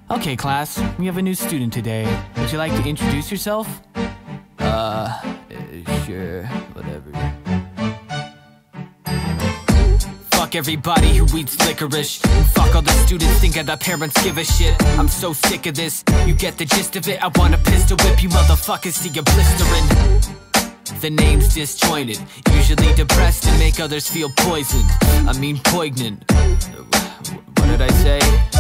Okay, class, we have a new student today. Would you like to introduce yourself? Sure, whatever. Fuck everybody who eats licorice, and fuck all the students thinking that parents give a shit. I'm so sick of this, you get the gist of it. I wanna pistol whip you motherfuckers to your blistering. The name's disjointed, usually depressed to make others feel poisoned. I mean poignant. What did I say?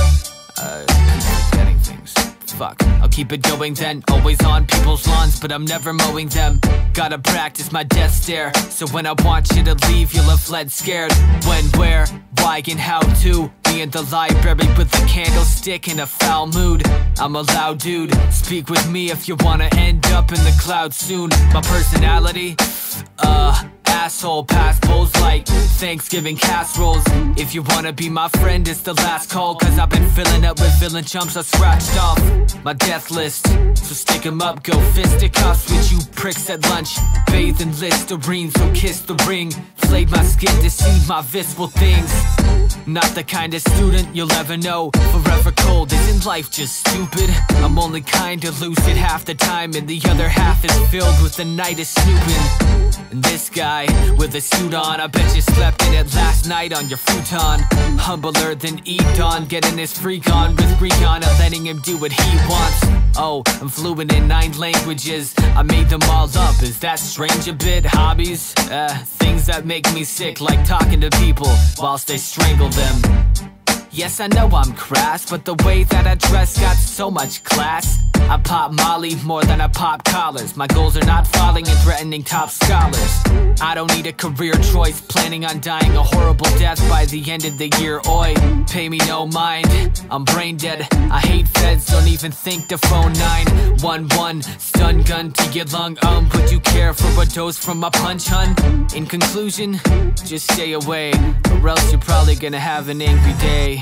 Keep forgetting things. Fuck, I'll keep it going then. Always on people's lawns, but I'm never mowing them. Gotta practice my death stare, so when I want you to leave, you'll have fled scared. When, where, why, and how to be in the library with a candlestick in a foul mood. I'm a loud dude, speak with me if you wanna end up in the clouds soon. My personality? Asshole, past bowls like Thanksgiving casseroles. If you wanna be my friend, it's the last call, cause I've been filling up with villain chumps I scratched off my death list. So stick 'em up, go fisticuffs with you pricks at lunch. Bathe in Listerine, so kiss the ring. Flayed my skin to see my visceral things. Not the kind of student you'll ever know. Forever cold, isn't life just stupid? I'm only kinda lucid half the time, and the other half is filled with the night of snooping. And this guy with a suit on, I bet you slept in it last night on your futon. Humbler than Edon, getting his freak on with Greek on and letting him do what he wants. Oh, I'm fluent in 9 languages, I made them all up, is that strange a bit? Hobbies? Things that make me sick, like talking to people whilst they strangle them. Yes, I know I'm crass, but the way that I dress got so much class. I pop Molly more than I pop collars. My goals are not falling and threatening top scholars. I don't need a career choice, planning on dying a horrible death by the end of the year. Oi, pay me no mind, I'm brain dead. I hate feds, don't even think to phone 911. Stun gun to your lung, would you care for a dose from my punch, hun? In conclusion, just stay away, or else you're probably gonna have an angry day.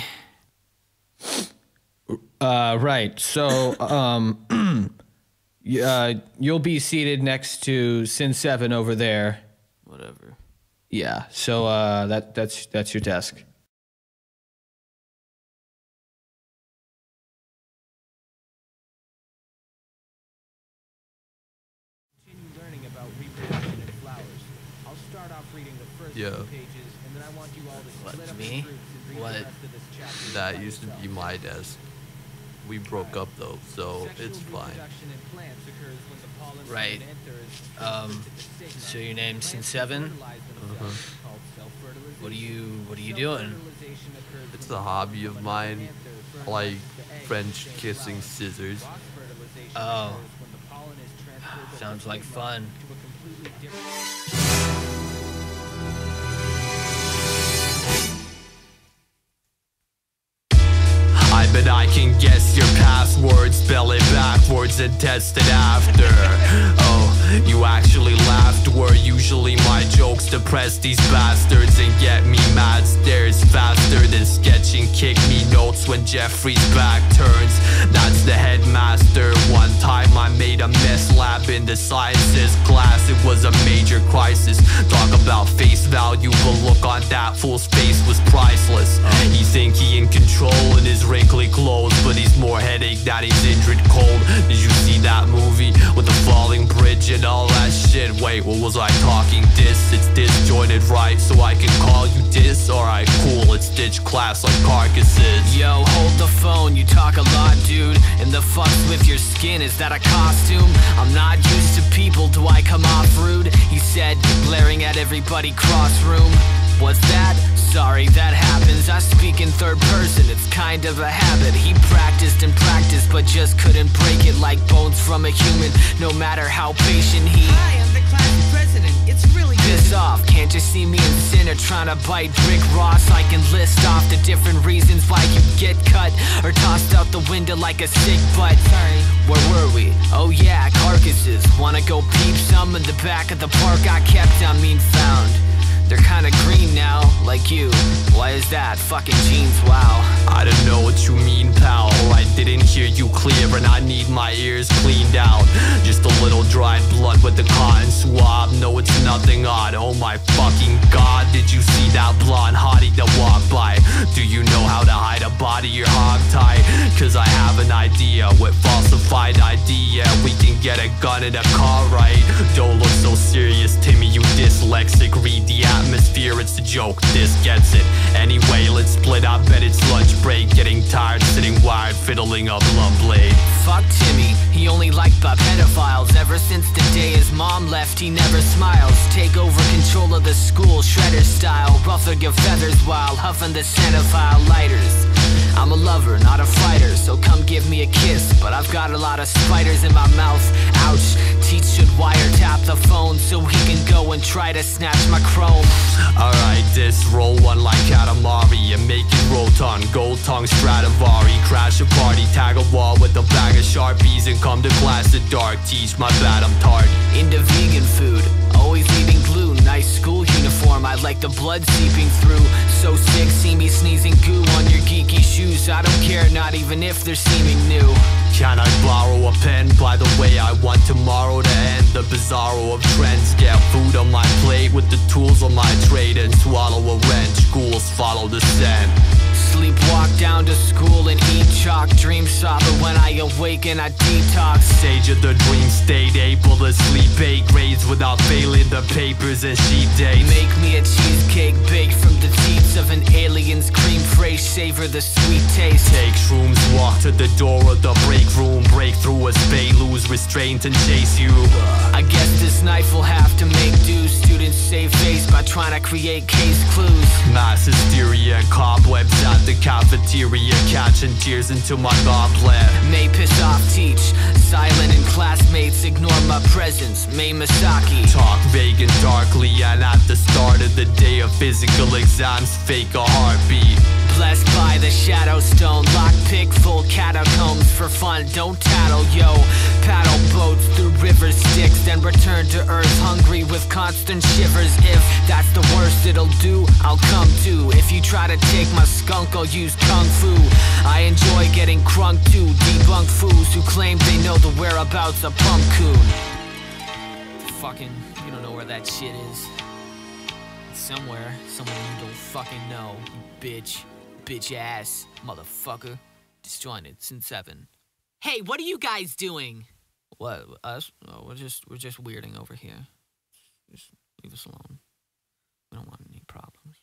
Right, so, you'll be seated next to Sin 7 over there. Whatever. Yeah, so, that's your desk. Continue learning about reproduction in flowers. I'll start off reading the first few pages, and then I want you all to split up in groups and read the rest of this chapter. That used to be my desk. We broke up though, so it's fine. Right. So your name's Sin 7? What are you doing? It's a hobby of mine. I like French kissing scissors. Oh. Sounds like fun. I bet I can guess your password, spell it backwards and test it after. Oh, you actually laughed, were usually my jokes depress these bastards and get me mad stares faster than sketching kick me notes when Jeffrey's back turns. That's the headmaster. One time I made a mess lab in the sciences class. It was a major crisis. Talk about face value, the look on that fool's face was priceless. He think he in control in his wrinkly clothes, but he's more headache that he's injured cold. Did you see that movie with the falling bridge and all that shit? Wait, what was I talking? It's disjointed, right? So I can call you dis? Alright, cool, it's ditch class like carcasses. Yo, hold the phone, you talk a lot, dude. And the fucks with your skin, is that a costume? I'm not used to people, do I come off rude? He said, glaring at everybody cross room. Was that? Sorry, that happens. I speak in third person, it's kind of a habit. He practiced and practiced, but just couldn't break it like bones from a human, no matter how patient he. Hi, I'm the class president. It's really good. Piss off, can't you see me in Sinner trying to bite Rick Ross? I can list off the different reasons why you get cut or tossed out the window like a sick butt. Sorry. Where were we? Oh yeah, carcasses. Wanna go peep some in the back of the park I kept, I mean found. They're kinda green now, like you. Why is that? Fucking jeans, wow. I don't know what you mean, pal. I didn't hear you clear and I need my ears cleaned out. Just a little dried blood with the cotton swab. No, it's nothing odd. Oh my fucking god, did you see that blonde hottie that walked by? Do you know how to hide a body? You're hogtie. cause I have an idea. With falsified ID, yeah, we can get a gun in a car, right? Don't look so serious, Timmy, you dyslexic. Read the atmosphere, it's a joke, this gets it. Anyway, let's split up, bet it's lunch break. Getting tired, sitting wired, fiddling up Love Blade. Fuck Timmy, he only liked by pedophiles. Ever since the day his mom left, he never smiles. Take over control of the school, shredder style. Ruffle your feathers while huffing the Centophile lighters. I'm a lover, not a fighter, so come give me a kiss. But I've got a lot of spiders in my mouth, ouch. Teach should wiretap the phone so he can go and try to snatch my chrome. Alright, this roll one like Katamari and make it Roton, gold tongue Stradivari. Crash a party, tag a wall with a bag of Sharpies and come to class at dark. Teach my bad, I'm tart. Into vegan food, always eating glue. Nice school uniform, I like the blood seeping through. So sick, see me sneezing goo on your geeky shoes. I don't care, not even if they're seeming new. Can I borrow a pen? By the way, I want tomorrow to end the bizarro of trends. Get food on my plate with the tools on my trade and swallow a wrench. Ghouls follow the scent. Sleepwalk down to school and eat chalk. Dream shopper when I awaken, I detox. Stage of the dream state, able to sleep 8 grades without failing the papers and sheet dates. Make me a cheesecake baked from the teats of an alien's cream fraiche. Savor the sweet taste. Take shrooms, walk to the door of the break room. Break through a spade, lose restraint and chase you. I guess this knife will have to make do. Students save face by trying to create case clues. Mass hysteria and cobwebs at the cafeteria, catching tears into my goblet. May piss off teach, silent and classmates ignore my presence. May Misaki talk vague and darkly, and at the start of the day of physical exams, fake a heartbeat. Blessed by the shadow stone, lockpick full catacombs for fun. Don't tattle, yo. Paddle boats through river Styx, then return to earth hungry with constant shivers. If that's the worst it'll do, I'll come to. If you try to take my skunk, I'll use kung fu. I enjoy getting crunk too. Debunk fools who claim they know the whereabouts of Pumpcoon. Fucking, you don't know where that shit is. It's somewhere you don't fucking know, you bitch. Bitch ass motherfucker. Disjointed since 7. Hey, what are you guys doing? What, us? Oh, we're just weirding over here. Just leave us alone. We don't want any problems.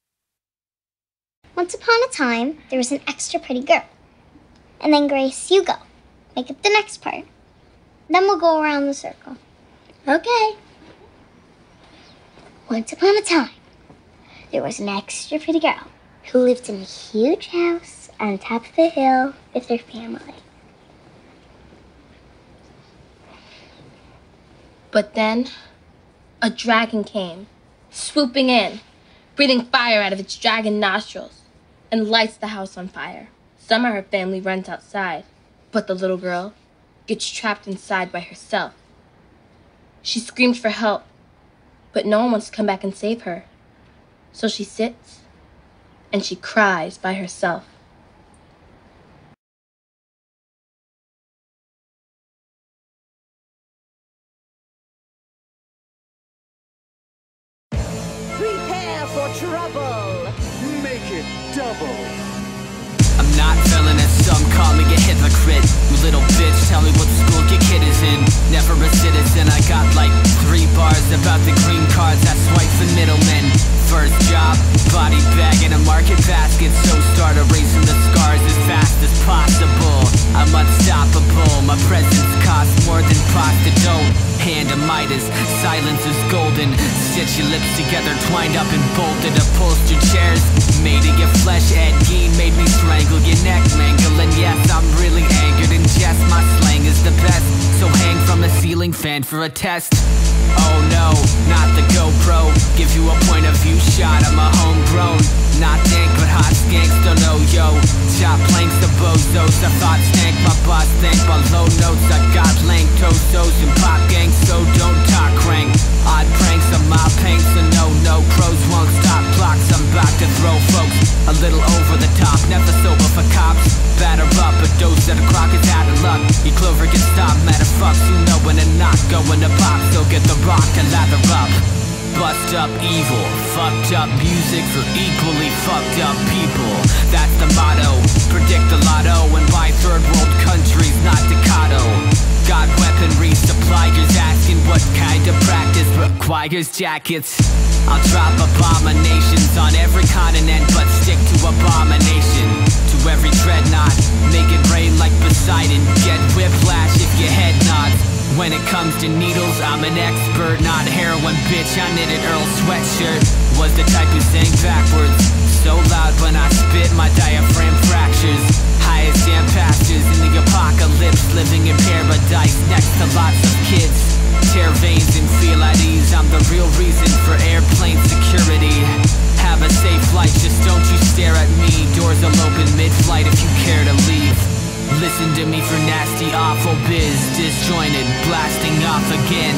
Once upon a time, there was an extra pretty girl. And then Grace, you go. Make up the next part. Then we'll go around the circle. Okay. Once upon a time, there was an extra pretty girl who lived in a huge house on top of a hill with her family. But then, a dragon came, swooping in, breathing fire out of its dragon nostrils, and lights the house on fire. Some of her family runs outside, but the little girl gets trapped inside by herself. She screams for help, but no one wants to come back and save her. So she sits and she cries by herself. Prepare for trouble. Make it double. I'm not feeling it, some call me a hypocrite. You little bitch, tell me what school your kid is in. Never a citizen, I got like 3 bars about the green cards that swipe for middlemen. First job, body bag in a market basket. So start erasing the scars as fast as possible. I'm unstoppable, my presence costs more than pasta dough. Hand of Midas, silence is golden. Stitch your lips together, twined up and bolted. Upholstered chairs, made of your flesh. Ed Gein made me strangle your neck, mangle. And yes, I'm really angered and jest. My slang is the best, so hang from a ceiling fan for a test. Oh no, not the GoPro. Give you a point of view shot, I'm a homegrown. Not dank, but hot skanks, don't know, yo. Chop planks of bozos, I thought stank. My boss thank my low notes. I got lank tosos and pop gangs, so don't talk crank. Odd pranks on my paints, so no crows won't stop clocks. I'm about to throw folks a little over the top. Never sober for cops. Batter up a dose of the crock is out of luck. Your clover gets stopped, matter fucks. You know when to not going to pop, so get the rock and lather up. Bust up evil, fucked up music for equally fucked up people. That's the motto, predict the lotto and buy Tigers jackets. I'll drop abominations on every continent, but stick to abomination. To every dreadnought, make it rain like Poseidon. Get whiplash if your head nods. When it comes to needles, I'm an expert, not heroin, bitch. I knitted Earl's sweatshirt. Was the type who sang backwards, so loud when I spit, my diaphragm fractures. High as damn pastures in the apocalypse, living in paradise next to lots of kids. Tear veins and feel at ease, I'm the real reason for airplane security. Have a safe flight, just don't you stare at me. Doors will open mid-flight if you care to leave. Listen to me for nasty, awful biz. Disjointed, blasting off again.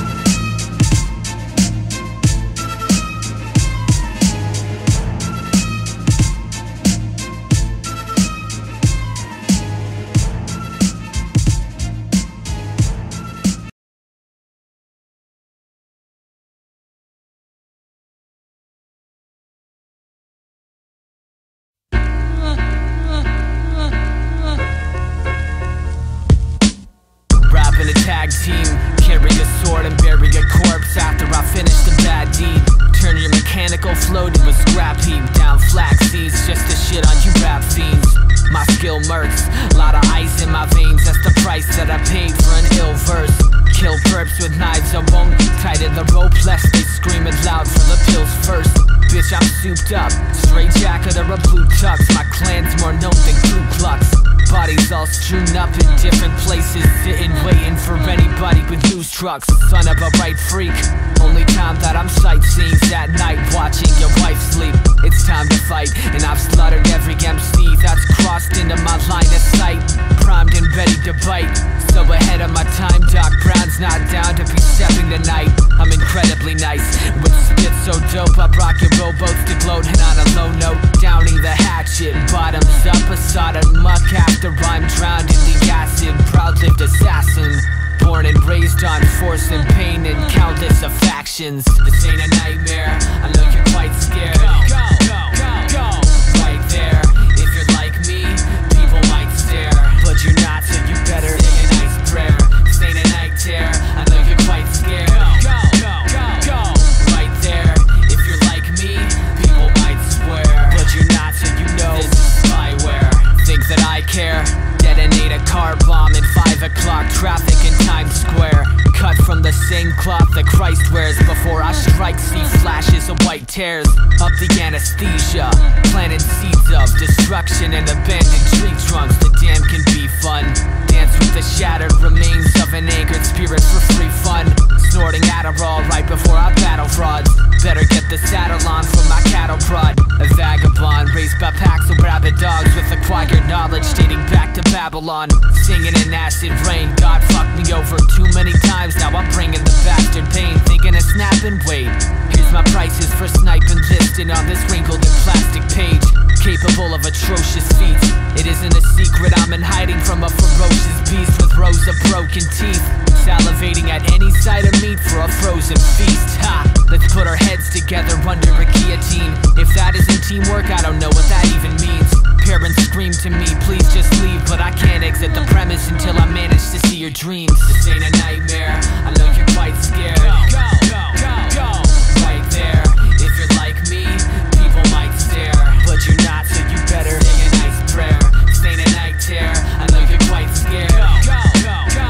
Tag team, carry a sword and bury a corpse after I finish the bad deed. Turn your mechanical flow to a scrap heap. Down flax seeds just to shit on you rap fiends. My skill murks, lot of ice in my veins. That's the price that I paid for an ill verse. Kill perps with knives, I won't tighten the rope lest they scream it loud for the pills first. Bitch, I'm souped up, straight jacket or a blue tux. My clan's more known than Ku Klux. Bodies all strewn up in different places, sitting waiting for anybody with news trucks. Son of a right freak, only time that I'm sightseeing's at night, watching your wife sleep. It's time to fight, and I've slaughtered every MC that's crossed into my line of sight. Primed and ready to bite, so ahead of my time, Doc Brown's not down to be stepping tonight. I'm incredibly nice, with spit so dope, I rock your rowboats to gloat. And on a low note, downing the hatchet, bottoms up, a sodden muck after I'm drowned in the acid. Proud-lived assassin, born and raised on force and pain and countless affections. This ain't a nightmare, I know you're quite scared. Go, go, go, go, right there. If you're like me, people might stare, but you're not, so you better say a nice prayer. This ain't a night terror, I know you're quite scared. Go, go, go, go, right there. If you're like me, people might swear, but you're not, so you know this is spyware. Think that I care? Detonate a car bomb at 5 o'clock, traffic in Times Square. Cut from the same cloth that Christ wears. Before I strike, see flashes of white tears. Up the anesthesia, planting seeds of destruction and abandoned tree trunks. The dam can be fun. Dance with the shattered remains of an anchored spirit for free fun. Snorting Adderall right before I battle frauds. Better get the saddle on for my cattle prod. A vagabond raised by packs of rabid dogs with acquired knowledge dating back to Babylon. Singing in acid rain, God fucked me over too many times. Now I'm bringing the bastard pain, thinking of snapping. Wait, here's my prices for sniping listed on this wrinkled and plastic page. Capable of atrocious feats. It isn't a secret I'm in hiding from a ferocious beast with rows of broken teeth. Salivating at any sight of meat for a frozen feast. Ha! Let's put our heads together under a guillotine. If that isn't teamwork, I don't know what that even means. Parents scream to me, please just leave, but I can't exit the premise until I manage to see your dreams. This ain't a nightmare, I know you're quite scared. Go, go, go, go, right there. If you're like me, people might stare, but you're not, so you better say a nice prayer. This ain't a night terror, I know you're quite scared. Go, go, go, go.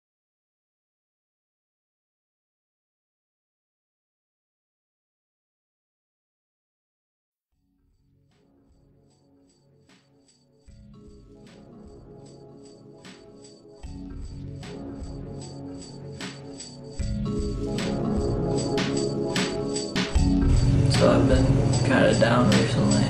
So I've been kind of down recently.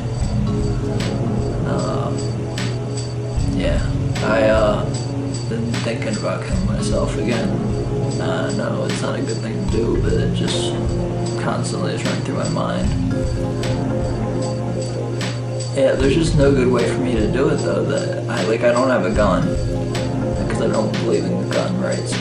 Yeah, I've been thinking about killing myself again. I know it's not a good thing to do, but it just constantly is running through my mind. Yeah, there's just no good way for me to do it though. That I don't have a gun because I don't believe in gun rights.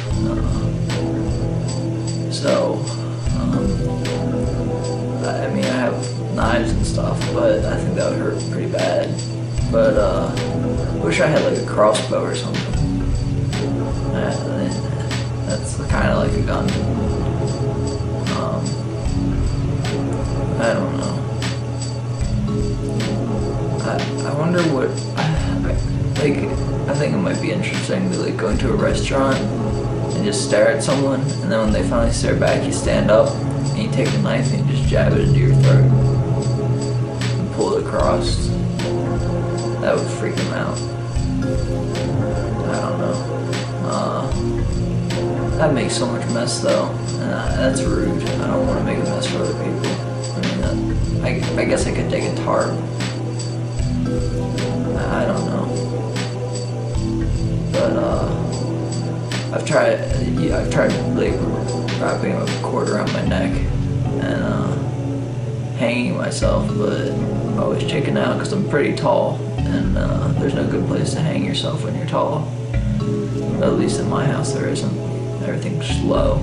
I mean, I have knives and stuff, but I think that would hurt pretty bad. But I wish I had like a crossbow or something. That's kind of like a gun. I don't know. I wonder what, I think it might be interesting to like go into a restaurant and just stare at someone, and then when they finally stare back, you stand up and you take a knife and you just jab it into your throat and pull it across. That would freak them out. I don't know. That makes so much mess though, and that's rude. I don't want to make a mess for other people. I mean, I guess I could take a tarp. I don't know. But I've tried like wrapping a cord around my neck and hanging myself, but I always chicken out because I'm pretty tall, and there's no good place to hang yourself when you're tall. At least in my house there isn't. Everything's low.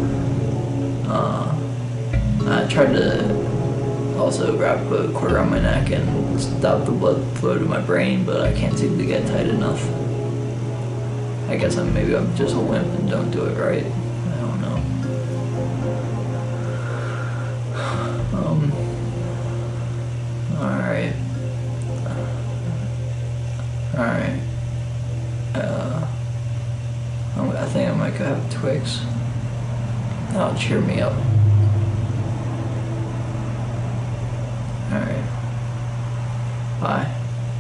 I tried to also wrap a cord around my neck and stop the blood flow to my brain, but I can't seem to get tight enough. I guess maybe I'm just a wimp and don't do it right. I don't know. Alright. Alright. I think I might go have Twix. That'll cheer me up. Alright. Bye.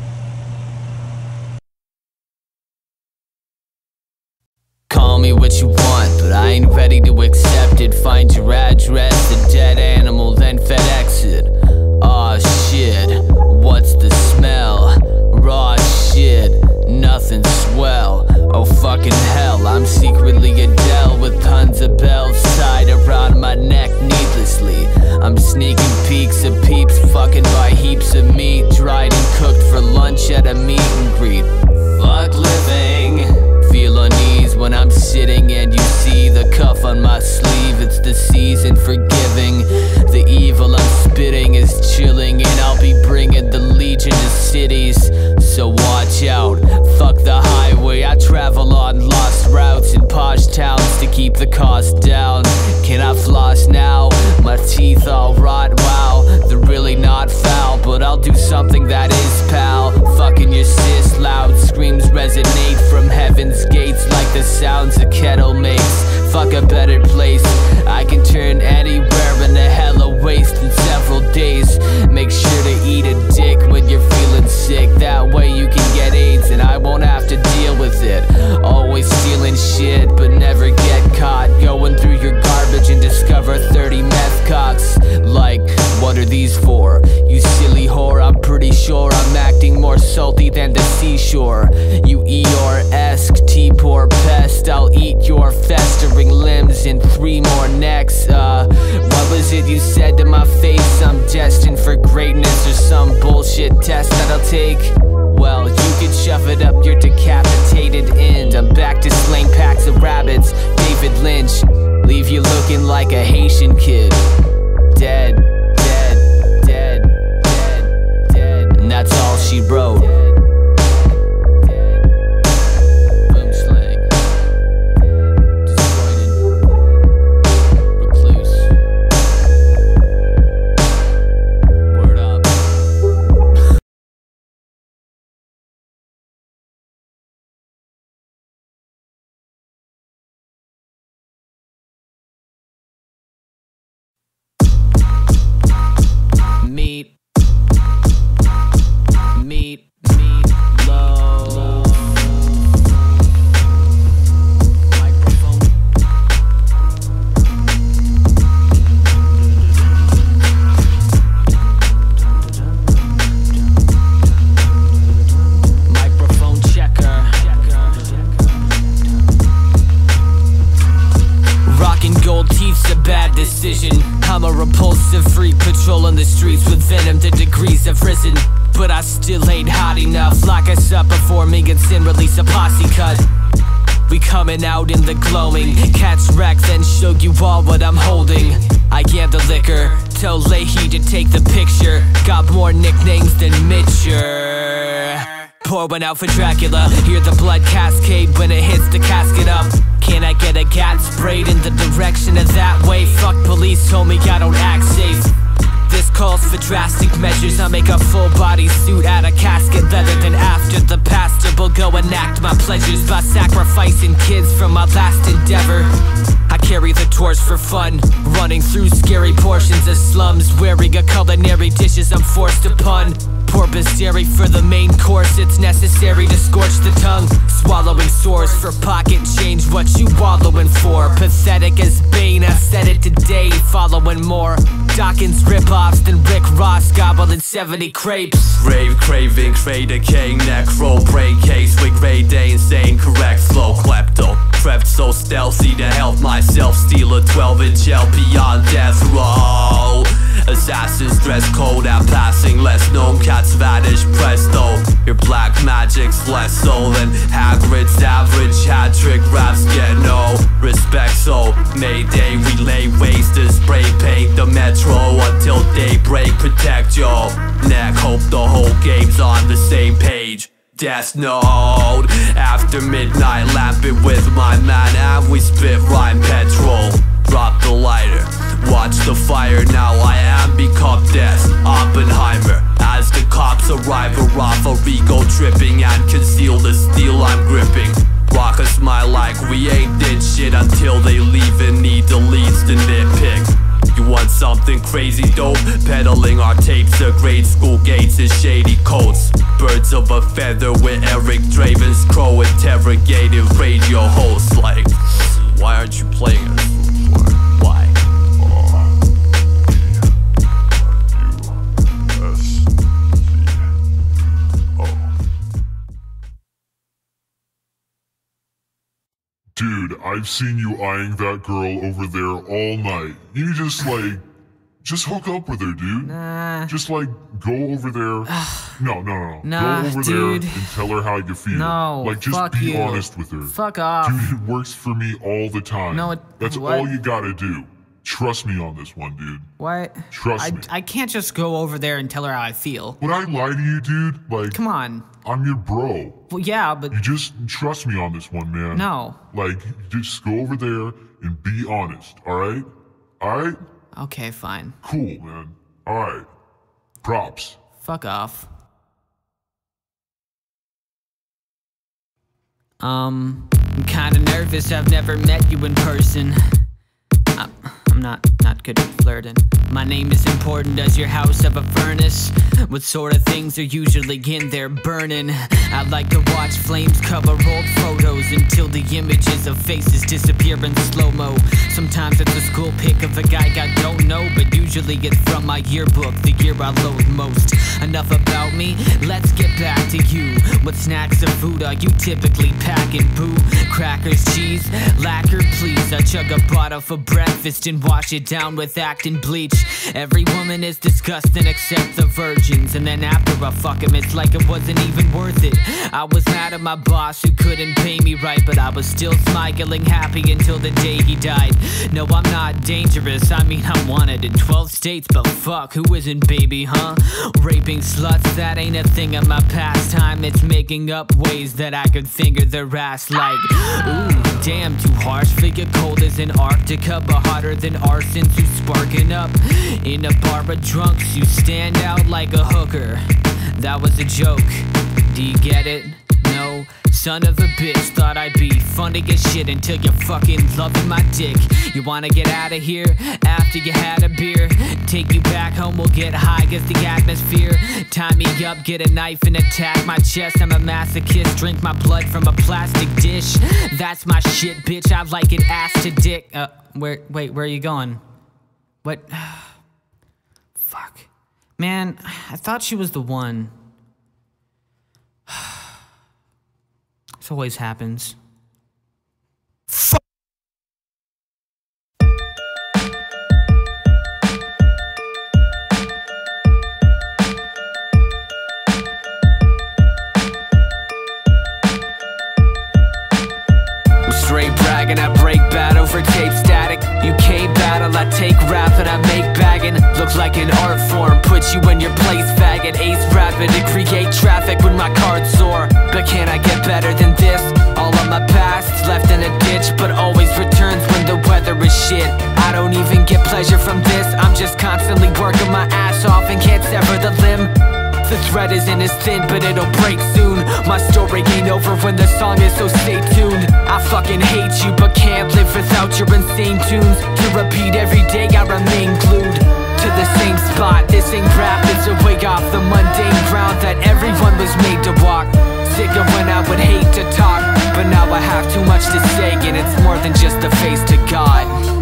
Call me what you want, but I ain't ready to accept it. Find your address, a dead animal, then FedEx it. Aw shit, what's the smell? Raw shit, nothing swell. Oh fucking hell, I'm secretly Adele with tons of bells tied around my neck needlessly. I'm sneaking peeks of peeps, fucking by heaps of meat, dried and cooked for lunch at a meet and greet. Fuck living. Feel unease when I'm sitting and you see the cuff on my sleeve. It's the season for giving. The evil I'm spitting is chilling, and I'll be bringing the legion to cities. So watch out, fuck the highway. I travel on lost routes in posh towns to keep the cost down. Can I floss now? My teeth all rot, wow. They're really not foul, but I'll do something that is, pal. Fucking your sis, loud screams resonate from heaven's gates like the sounds a kettle makes. Fuck a better place, I can turn anywhere into hella waste in several days. Make sure to eat a dick when you're feeling sick, that way you can get AIDS and I won't have to deal with it. Always stealing shit but never get caught, going through your garbage and discover 30 meth cocks. Like, what are these for? You silly whore, I'm pretty sure I'm acting more salty than the seashore. You Eeyore-esque T-poor pest, I'll eat your festering limbs in 3 more necks. What was it you said to my face? I'm destined for greatness or some bullshit test that I'll take? Well, you could shove it up your decapitated end. I'm back to slaying packs of rabbits, David Lynch. Leave you looking like a Haitian kid. Dead, dead, dead, dead, dead. And that's all she wrote. Boom slang. Disappointed. Recluse. Word up. Meat, low. Microphone. Microphone checker. Rocking gold teeth's a bad decision. I'm a repulsive freak patrolling the streets with venom. The degrees have risen, but I still ain't hot enough. Lock us up before me and sin release a posse cut. We coming out in the glowing. Catch wreck, then show you all what I'm holding. I am the liquor. Tell Leahy to take the picture. Got more nicknames than Mitcher. Pour one out for Dracula. Hear the blood cascade when it hits the casket up. Can I get a gat sprayed in the direction of that way? Fuck police, homie, I don't act safe. this calls for drastic measures. I make a full body suit out of casket leather. Then after the pastor will go enact my pleasures by sacrificing kids from my last endeavor. I carry the torch for fun, running through scary portions of slums, wearing a culinary dishes I'm forced to pun. Porpoise dairy for the main course, it's necessary to scorch the tongue. Swallowing sores for pocket change, what you wallowing for? Pathetic as Bane, I said it today, following more Dawkins rip-offs than Rick Ross gobbling 70 crepes. Rave craving, crater king, necro, brain case with grade day, insane, correct, slow, klepto. Crept so stealthy to help myself steal a 12-inch LP on death row. Assassins dress code out passing, less known cats vanish presto. Your black magic's less so than Hagrid's average hat trick raps get no respect. So Mayday, we lay waste to spray paint the metro until daybreak. Protect your neck, hope the whole game's on the same page. Death Note. After midnight, lamping with my man and we spit rhyme petrol. Drop the lighter, watch the fire. Now I am become death, Oppenheimer. As the cops arrive, a ego tripping and conceal the steel I'm gripping. Rock a smile like we ain't did shit until they leave and need the leads to nitpick. You want something crazy dope? Peddling our tapes to grade school gates and shady coats. Birds of a feather with Eric Draven's crow interrogative radio hosts. Like, why aren't you playing us? Why? Dude, I've seen you eyeing that girl over there all night. You just hook up with her, dude. Nah. Just go over there. No. Nah, go over dude. there and tell her how you feel. No, just fuck be you. honest with her. Fuck off. Dude, it works for me all the time. No, That's what? all you gotta do. Trust me on this one, dude. What? Trust me. I can't just go over there and tell her how I feel. Would I lie to you, dude? Come on. I'm your bro. Well, yeah, but... You just trust me on this one, man. No. Just go over there and be honest, alright? Alright? Okay, fine. Cool, man. Alright. Props. Fuck off. I'm kinda nervous, I've never met you in person. I'm not good at flirting. My name is important, does your house have a furnace? What sort of things are usually in there burning? I like to watch flames cover old photos until the images of faces disappear in slow-mo. Sometimes it's a school pic of a guy I don't know, but usually it's from my yearbook, the year I loathe most. Enough about me, let's get back to you. What snacks or food are you typically packing, boo? Crackers, cheese, lacquer, please. I chug a bottle for breakfast and wash it down with actin bleach. Every woman is disgusting except the virgins, and then after I fuck him, it's like it wasn't even worth it. I was mad at my boss who couldn't pay me right, but I was still smiling happy until the day he died. No, I'm not dangerous, I mean I'm wanted in 12 states, but fuck, who isn't, baby, huh? Raping sluts, that ain't a thing of my pastime. It's making up ways that I could finger their ass like, ooh, damn, too harsh for you, cold as Antarctica, but hotter than arsons who's sparking up. In a bar of drunks, you stand out like a hooker. That was a joke, do you get it? No, son of a bitch, thought I'd be funny as shit until you're fucking loving my dick. You wanna get out of here after you had a beer? Take you back home, we'll get high as the atmosphere. Tie me up, get a knife and attack my chest. I'm a masochist, drink my blood from a plastic dish. That's my shit, bitch, I like it ass to dick. Wait, where are you going? What? Fuck. Man, I thought she was the one. This always happens. Fuck. Straight bragging, I break bad over tape static. UK battle, I take rap and I make bagging. Look like an art form, put you in your place, faggot. Ace rapid to create traffic when my cards soar. But can I get better than this? All of my past's left in a ditch, but always returns when the weather is shit. I don't even get pleasure from this. I'm just constantly working my ass off and can't sever the limb. The thread isn't as thin, but it'll break soon. My story ain't over when the song is, so stay tuned. I fucking hate you, but can't live without your insane tunes. To repeat every day, I remain glued to the same spot. This ain't rap, it's a way off the mundane ground that everyone was made to walk. Sick of when I would hate to talk, but now I have too much to say, and it's more than just a face to God.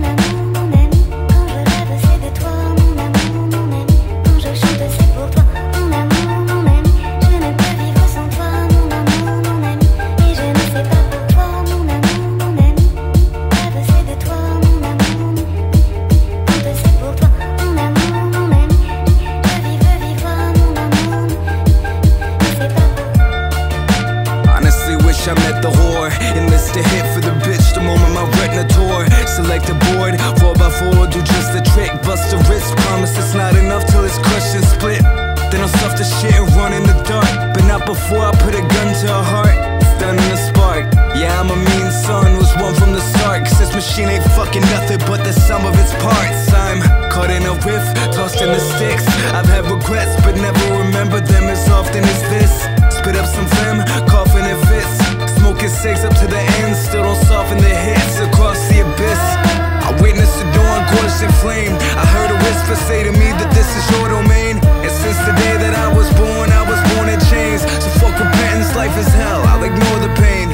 I met the whore, enlisted hit for the bitch the moment my retina tore. Select a board, 4x4, do just the trick. Bust a wrist, promise it's not enough till it's crushed and split. Then I'll stuff the shit and run in the dark, but not before I put a gun to her heart. It's done in a spark. Yeah, I'm a mean son, was one from the start. Cause this machine ain't fucking nothing but the sum of its parts. I'm caught in a riff, tossed in the sticks. I've had regrets, but never remember them as often as this. Spit up some phlegm, coughing and fits. Smoking cigs up to the end, still don't soften the hits across the abyss. I witnessed the dawn gorged in flame. I heard a whisper say to me that this is your domain. And since the day that I was born in chains. So fuck repentance, life is hell, I'll ignore the pain.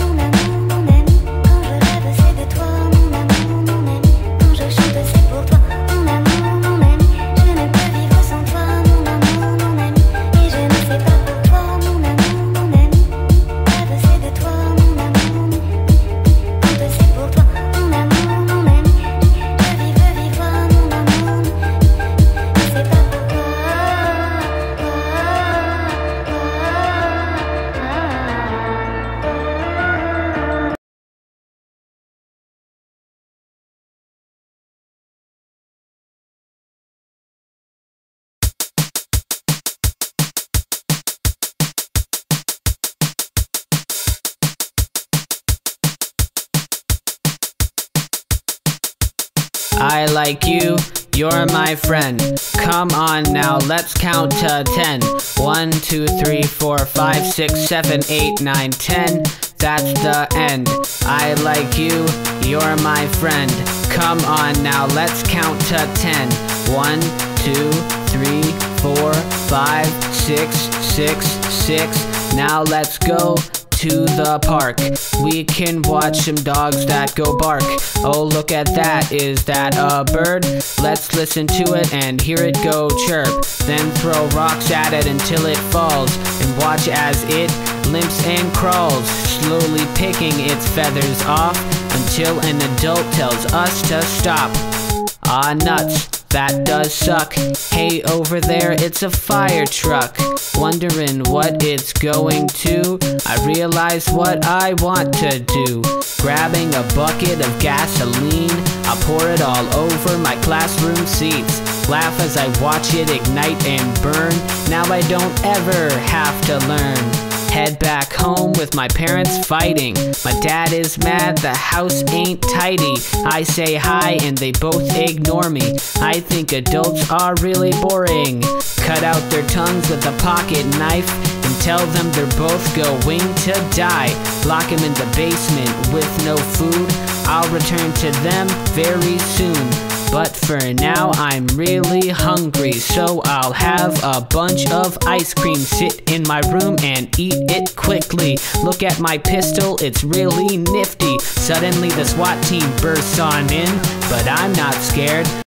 I like you, you're my friend. Come on now, let's count to 10. 1, 2, 3, 4, 5, 6, 7, 8, 9, 10. That's the end. I like you, you're my friend. Come on now, let's count to 10. 1, 2, 3, 4, 5, 6, 6, 6. Now let's go to the park. We can watch some dogs that go bark. Oh, look at that, is that a bird? Let's listen to it and hear it go chirp. Then throw rocks at it until it falls, and watch as it limps and crawls, slowly picking its feathers off until an adult tells us to stop. Ah, nuts, that does suck. Hey, over there, it's a fire truck. Wondering what it's going to. I realize what I want to do. Grabbing a bucket of gasoline, I pour it all over my classroom seats. Laugh as I watch it ignite and burn. Now I don't ever have to learn. Head back home with my parents fighting. My dad is mad, the house ain't tidy. I say hi and they both ignore me. I think adults are really boring. Cut out their tongues with a pocket knife and tell them they're both going to die. Lock them in the basement with no food. I'll return to them very soon. But for now I'm really hungry, so I'll have a bunch of ice cream, sit in my room and eat it quickly. Look at my pistol, it's really nifty. Suddenly the SWAT team bursts on in, but I'm not scared.